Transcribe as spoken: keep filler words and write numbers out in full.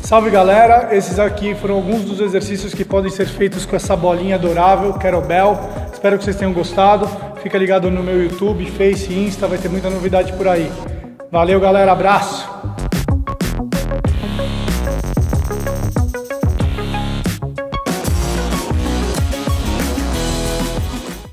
Salve galera, esses aqui foram alguns dos exercícios que podem ser feitos com essa bolinha adorável, Kettlebell. Espero que vocês tenham gostado. Fica ligado no meu YouTube, Face e Insta, vai ter muita novidade por aí. Valeu galera, abraço!